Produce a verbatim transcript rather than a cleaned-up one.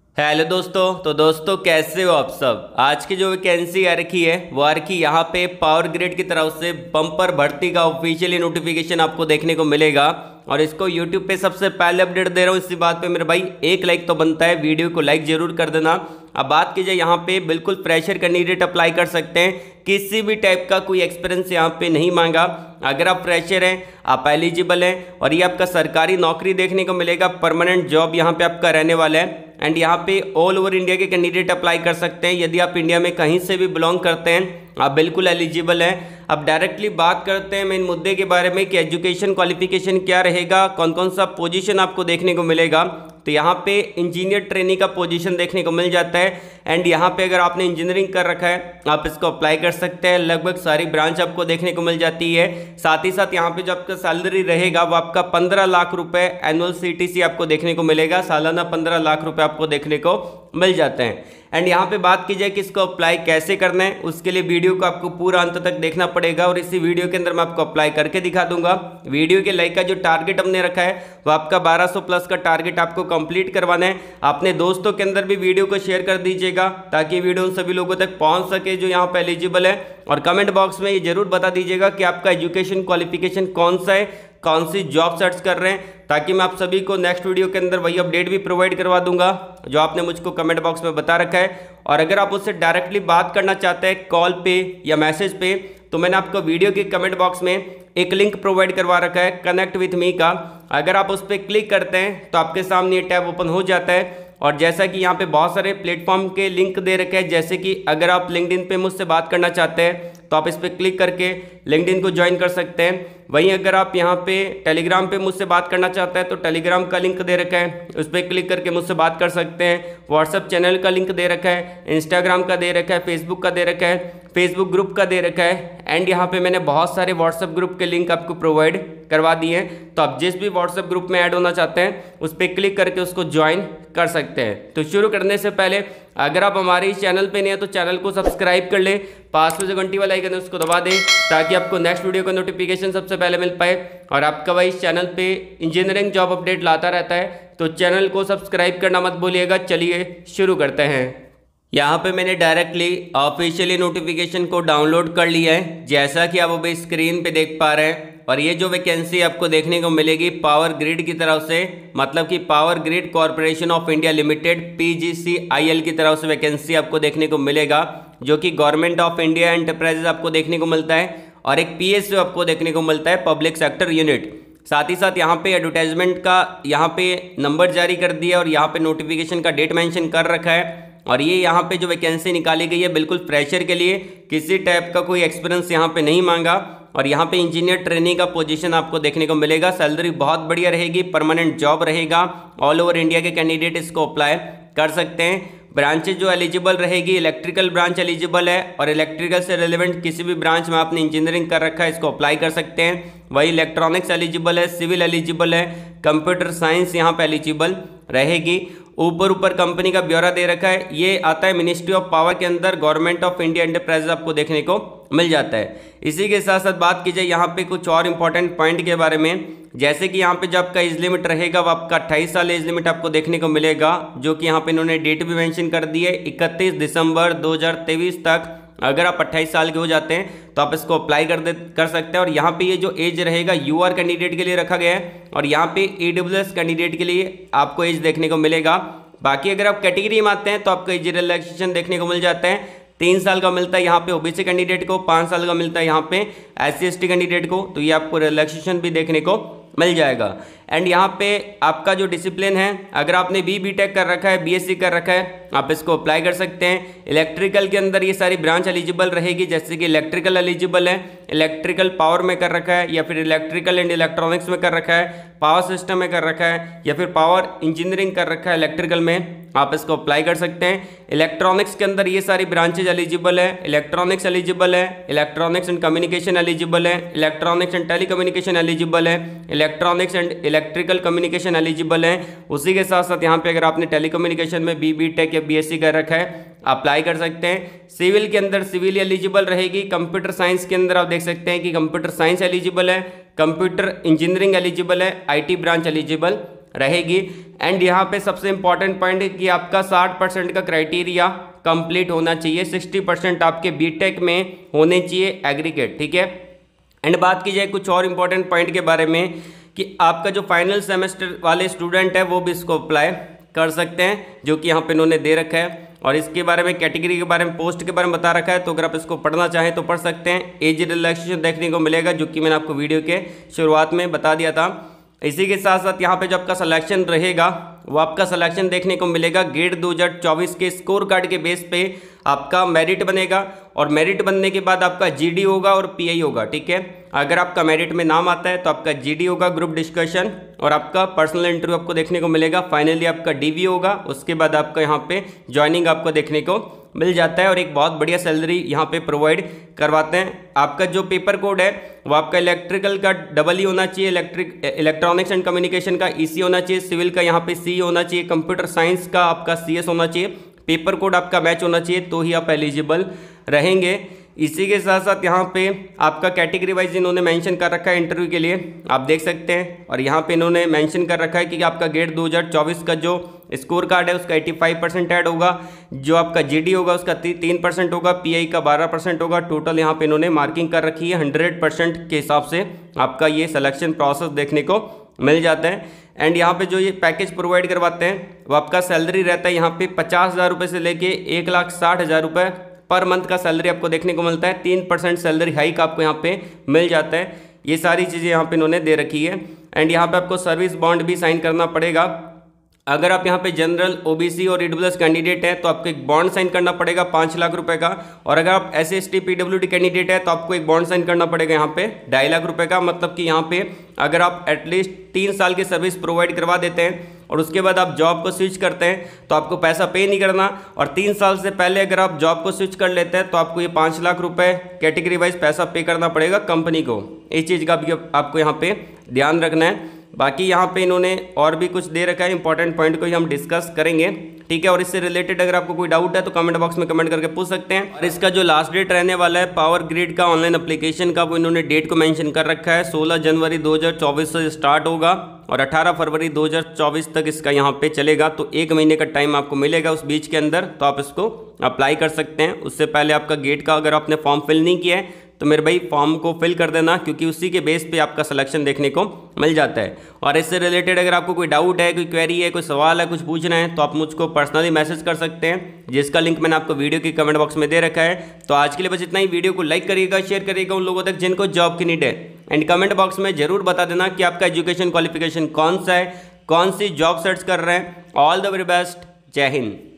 Hello दोस्तों। तो दोस्तों कैसे हो आप सब। आज की जो वैकेंसी आ रखी है वो आ रखी यहाँ पे पावर ग्रिड की तरफ से बम्पर भर्ती का ऑफिशियली नोटिफिकेशन आपको देखने को मिलेगा और इसको यूट्यूब पे सबसे पहले अपडेट दे रहा हूँ। इसी बात पे मेरे भाई एक लाइक तो बनता है, वीडियो को लाइक जरूर कर देना। अब बात की जाए यहाँ पे बिल्कुल फ्रेशर कैंडिडेट अप्लाई कर सकते हैं, किसी भी टाइप का कोई एक्सपीरियंस यहाँ पे नहीं मांगा। अगर आप फ्रेशर हैं, आप एलिजिबल हैं और ये आपका सरकारी नौकरी देखने को मिलेगा, परमानेंट जॉब यहाँ पे आपका रहने वाला है। एंड यहाँ पे ऑल ओवर इंडिया के कैंडिडेट अप्लाई कर सकते हैं। यदि आप इंडिया में कहीं से भी बिलोंग करते हैं आप बिल्कुल एलिजिबल हैं। अब डायरेक्टली बात करते हैं मेन मुद्दे के बारे में कि एजुकेशन क्वालिफिकेशन क्या रहेगा, कौन कौन सा पोजीशन आपको देखने को मिलेगा। तो यहाँ पे इंजीनियर ट्रेनी का पोजीशन देखने को मिल जाता है। एंड यहाँ पे अगर आपने इंजीनियरिंग कर रखा है आप इसको अप्लाई कर सकते हैं। लगभग सारी ब्रांच आपको देखने को मिल जाती है। साथ ही साथ यहाँ पे जो आपका सैलरी रहेगा वो आपका पंद्रह लाख रुपए एनुअल सीटीसी आपको देखने को मिलेगा। सालाना पंद्रह लाख रुपए आपको देखने को मिल जाते हैं। एंड यहाँ पे बात की जाए कि इसको अप्लाई कैसे करना है, उसके लिए वीडियो को आपको पूरा अंत तक देखना पड़ेगा और इसी वीडियो के अंदर मैं आपको अप्लाई करके दिखा दूंगा। वीडियो के लाइक का जो टारगेट हमने रखा है वो आपका बारह सौ प्लस का टारगेट आपको कंप्लीट करवाना है। अपने दोस्तों के अंदर भी वीडियो को शेयर कर दीजिएगा ताकि वीडियो उन सभी लोगों तक पहुंच सके जो यहाँ पे एलिजिबल है। और कमेंट बॉक्स में ये जरूर बता दीजिएगा कि आपका एजुकेशन क्वालिफिकेशन कौन सा है, कौन सी जॉब सर्च कर रहे हैं, ताकि मैं आप सभी को नेक्स्ट वीडियो के अंदर वही अपडेट भी प्रोवाइड करवा दूंगा जो आपने मुझको कमेंट बॉक्स में बता रखा है। और अगर आप उससे डायरेक्टली बात करना चाहते हैं कॉल पे या मैसेज पे, तो मैंने आपको वीडियो के कमेंट बॉक्स में एक लिंक प्रोवाइड करवा रखा है कनेक्ट विथ मी का। अगर आप उस पर क्लिक करते हैं तो आपके सामने ये टैब ओपन हो जाता है। और जैसा कि यहाँ पे बहुत सारे प्लेटफॉर्म के लिंक दे रखे हैं, जैसे कि अगर आप लिंक्डइन पे मुझसे बात करना चाहते हैं तो आप इस पर क्लिक करके लिंक्डइन को ज्वाइन कर सकते हैं। वहीं अगर आप यहाँ पे टेलीग्राम पे मुझसे बात करना चाहते हैं तो टेलीग्राम का लिंक दे रखा है, उस पर क्लिक करके मुझसे बात कर सकते हैं। व्हाट्सएप चैनल का लिंक दे रखा है, इंस्टाग्राम का दे रखा है, फेसबुक का दे रखा है, फेसबुक ग्रुप का दे रखा है। एंड यहाँ पे मैंने बहुत सारे व्हाट्सएप ग्रुप के लिंक आपको प्रोवाइड करवा दिए हैं। तो आप जिस भी व्हाट्सएप ग्रुप में ऐड होना चाहते हैं उस पर क्लिक करके उसको ज्वाइन कर सकते हैं। तो शुरू करने से पहले अगर आप हमारे इस चैनल पे नहीं है तो चैनल को सब्सक्राइब कर ले, पास में जो घंटी वाला आइकन है उसको दबा दें ताकि आपको नेक्स्ट वीडियो का नोटिफिकेशन सबसे पहले मिल पाए। और आपका भाई इस चैनल पे इंजीनियरिंग जॉब अपडेट लाता रहता है, तो चैनल को सब्सक्राइब करना मत भूलिएगा। चलिए शुरू करते हैं। यहाँ पे मैंने डायरेक्टली ऑफिशियली नोटिफिकेशन को डाउनलोड कर लिया है, जैसा कि आप अभी स्क्रीन पे देख पा रहे हैं। और ये जो वैकेंसी आपको देखने को मिलेगी पावर ग्रिड की तरफ से, मतलब कि power grid corporation of India limited PGCIL की तरफ से वैकेंसी आपको देखने को मिलेगा, जो कि गवर्नमेंट ऑफ इंडिया एंटरप्राइजेज आपको देखने को मिलता है। और एक पीएसयू आपको देखने को मिलता है, पब्लिक सेक्टर यूनिट। साथ ही साथ यहाँ पे एडवर्टाइजमेंट का यहाँ पे नंबर जारी कर दिया और यहाँ पे नोटिफिकेशन का डेट मेंशन कर रखा है। और ये यहाँ पे जो वैकेंसी निकाली गई है बिल्कुल फ्रेशर के लिए, किसी टाइप का कोई एक्सपीरियंस यहाँ पे नहीं मांगा। और यहाँ पे इंजीनियर ट्रेनिंग का पोजीशन आपको देखने को मिलेगा। सैलरी बहुत बढ़िया रहेगी, परमानेंट जॉब रहेगा। ऑल ओवर इंडिया के कैंडिडेट इसको अप्लाई कर सकते हैं। ब्रांचेज जो एलिजिबल रहेगी, इलेक्ट्रिकल ब्रांच एलिजिबल है और इलेक्ट्रिकल से रिलेवेंट किसी भी ब्रांच में आपने इंजीनियरिंग कर रखा है इसको अप्लाई कर सकते हैं। वही इलेक्ट्रॉनिक्स एलिजिबल है, सिविल एलिजिबल है, कंप्यूटर साइंस यहाँ पे एलिजिबल रहेगी। ऊपर ऊपर कंपनी का ब्यौरा दे रखा है, ये आता है मिनिस्ट्री ऑफ पावर के अंदर, गवर्नमेंट ऑफ इंडिया एंटरप्राइजेज आपको देखने को मिल जाता है। इसी के साथ साथ बात की जाए यहाँ पे कुछ और इंपॉर्टेंट पॉइंट के बारे में, जैसे कि यहाँ पे जो आपका एज लिमिट रहेगा वो आपका अट्ठाईस साल एज लिमिट आपको देखने को मिलेगा, जो कि यहाँ पे इन्होंने डेट भी मेंशन कर दी है इकतीस दिसंबर दो हज़ार तेईस तक। अगर आप अट्ठाईस साल के हो जाते हैं तो आप इसको अप्लाई कर दे कर सकते हैं। और यहाँ पे ये जो एज रहेगा यूआर कैंडिडेट के लिए रखा गया है और यहाँ पे ईडब्ल्यूएस कैंडिडेट के लिए आपको एज देखने को मिलेगा। बाकी अगर आप कैटेगरी में आते हैं तो आपको एज रिलैक्सेशन देखने को मिल जाता है। तीन साल का मिलता है यहाँ पे ओबीसी कैंडिडेट को, पाँच साल का मिलता है यहाँ पे S C S T candidate को, तो ये आपको रिलैक्सेशन भी देखने को मिल जाएगा। एंड यहाँ पे आपका जो डिसिप्लिन है, अगर आपने बी बी टेक कर रखा है, बीएससी कर रखा है, आप इसको अप्लाई कर सकते हैं। इलेक्ट्रिकल के अंदर ये सारी ब्रांच एलिजिबल रहेगी, जैसे कि इलेक्ट्रिकल एलिजिबल है, इलेक्ट्रिकल पावर में कर रखा है या फिर इलेक्ट्रिकल एंड इलेक्ट्रॉनिक्स में कर रखा है, पावर सिस्टम में कर रखा है या फिर पावर इंजीनियरिंग कर रखा है इलेक्ट्रिकल में, आप इसको अप्लाई कर सकते हैं। इलेक्ट्रॉनिक्स के अंदर ये सारी ब्रांचेज एलिजिबल है, इलेक्ट्रॉनिक्स एलिजिबल है, इलेक्ट्रॉनिक्स एंड कम्युनिकेशन एलिजिबल है, इलेक्ट्रॉनिक्स एंड टेलीकम्युनिकेशन एलिजिबल है, electronics and electrical communication eligible है। उसी के साथ साथ यहाँ पे अगर आपने टेलीकम्युनिकेशन में बी बी टेक या बीएससी कर रखा है अप्लाई कर सकते हैं। सिविल के अंदर सिविल एलिजिबल रहेगी। कंप्यूटर साइंस के अंदर आप देख सकते हैं कि कंप्यूटर साइंस एलिजिबल है, कंप्यूटर इंजीनियरिंग एलिजिबल है, आईटी ब्रांच एलिजिबल रहेगी। एंड यहाँ पे सबसे इंपॉर्टेंट पॉइंट है कि आपका साठ परसेंट का क्राइटेरिया कंप्लीट होना चाहिए, साठ परसेंट आपके बीटेक में होने चाहिए एग्रीगेट, ठीक है। एंड बात की जाए कुछ और इंपॉर्टेंट पॉइंट के बारे में कि आपका जो फाइनल सेमेस्टर वाले स्टूडेंट है वो भी इसको अप्लाई कर सकते हैं, जो कि यहाँ पे इन्होंने दे रखा है। और इसके बारे में कैटेगरी के बारे में, पोस्ट के बारे में बता रखा है, तो अगर आप इसको पढ़ना चाहें तो पढ़ सकते हैं। एज रिलैक्सेशन देखने को मिलेगा, जो कि मैंने आपको वीडियो के शुरुआत में बता दिया था। इसी के साथ साथ यहाँ पे जो आपका सिलेक्शन रहेगा वो आपका सिलेक्शन देखने को मिलेगा गेट दो हज़ार चौबीस के स्कोर कार्ड के बेस पे आपका मेरिट बनेगा, और मेरिट बनने के बाद आपका जीडी होगा और पीआई होगा, ठीक है। अगर आपका मेरिट में नाम आता है तो आपका जीडी होगा, ग्रुप डिस्कशन, और आपका पर्सनल इंटरव्यू आपको देखने को मिलेगा। फाइनली आपका डीवी होगा, उसके बाद आपका यहाँ पे ज्वाइनिंग आपको देखने को मिल जाता है, और एक बहुत बढ़िया सैलरी यहाँ पे प्रोवाइड करवाते हैं। आपका जो पेपर कोड है वो आपका इलेक्ट्रिकल का डबल ई होना चाहिए, इलेक्ट्रिक इलेक्ट्रॉनिक्स एंड कम्युनिकेशन का ईसी होना चाहिए, सिविल का यहाँ पे सी होना चाहिए, कंप्यूटर साइंस का आपका सीएस होना चाहिए। पेपर कोड आपका मैच होना चाहिए तो ही आप एलिजिबल रहेंगे। इसी के साथ साथ यहाँ पे आपका कैटेगरी वाइज इन्होंने मेंशन कर रखा है इंटरव्यू के लिए, आप देख सकते हैं। और यहाँ पे इन्होंने मेंशन कर रखा है कि आपका गेट दो हज़ार चौबीस का जो स्कोर कार्ड है उसका पचासी परसेंट ऐड होगा, जो आपका जीडी होगा उसका तीन परसेंट होगा, पीआई का बारह परसेंट होगा। टोटल यहाँ पे इन्होंने मार्किंग कर रखी है, हंड्रेड परसेंट के हिसाब से आपका ये सिलेक्शन प्रोसेस देखने को मिल जाता है। एंड यहाँ पे जो ये पैकेज प्रोवाइड करवाते हैं वो आपका सैलरी रहता है यहाँ पे पचास हज़ार रुपये से लेके एक लाख साठ हज़ार रुपये पर मंथ का सैलरी आपको देखने को मिलता है। तीन परसेंट सैलरी हाइक आपको यहाँ पे मिल जाता है। ये सारी चीज़ें यहाँ पे इन्होंने दे रखी है। एंड यहाँ पे आपको सर्विस बॉन्ड भी साइन करना पड़ेगा। अगर आप यहाँ पे जनरल, ओबीसी और ईडब्ल्यूएस कैंडिडेट हैं तो आपको एक बॉन्ड साइन करना पड़ेगा पाँच लाख रुपए का, और अगर आप S S T PWD candidate है तो आपको एक बॉन्ड साइन करना पड़ेगा यहाँ पे ढाई लाख रुपए का। मतलब कि यहाँ पे अगर आप एटलीस्ट तीन साल की सर्विस प्रोवाइड करवा देते हैं और उसके बाद आप जॉब को स्विच करते हैं तो आपको पैसा पे नहीं करना, और तीन साल से पहले अगर आप जॉब को स्विच कर लेते हैं तो आपको ये पाँच लाख रुपए कैटेगरी वाइज पैसा पे करना पड़ेगा कंपनी को। इस चीज़ का भी आपको यहाँ पे ध्यान रखना है। बाकी यहाँ पे इन्होंने और भी कुछ दे रखा है, इंपॉर्टेंट पॉइंट को ही हम डिस्कस करेंगे, ठीक है। और इससे रिलेटेड अगर आपको कोई डाउट है तो कमेंट बॉक्स में कमेंट करके पूछ सकते हैं। और इसका जो लास्ट डेट रहने वाला है पावर ग्रिड का ऑनलाइन एप्लीकेशन का, वो इन्होंने डेट को मेंशन कर रखा है, सोलह जनवरी दो हज़ार चौबीस से स्टार्ट होगा और अठारह फरवरी दो हज़ार चौबीस तक इसका यहाँ पे चलेगा। तो एक महीने का टाइम आपको मिलेगा उस बीच के अंदर, तो आप इसको अप्लाई कर सकते हैं। उससे पहले आपका गेट का अगर आपने फॉर्म फिल नहीं किया है तो मेरे भाई फॉर्म को फिल कर देना, क्योंकि उसी के बेस पे आपका सिलेक्शन देखने को मिल जाता है। और इससे रिलेटेड अगर आपको कोई डाउट है, कोई क्वेरी है, कोई सवाल है, कुछ पूछना है तो आप मुझको पर्सनली मैसेज कर सकते हैं, जिसका लिंक मैंने आपको वीडियो की कमेंट बॉक्स में दे रखा है। तो आज के लिए बस इतना ही। वीडियो को लाइक करिएगा, शेयर करिएगा उन लोगों तक जिनको जॉब की नीड है, एंड कमेंट बॉक्स में जरूर बता देना कि आपका एजुकेशन क्वालिफिकेशन कौन सा है, कौन सी जॉब सर्च कर रहे हैं। ऑल द वेरी बेस्ट, जय हिंद।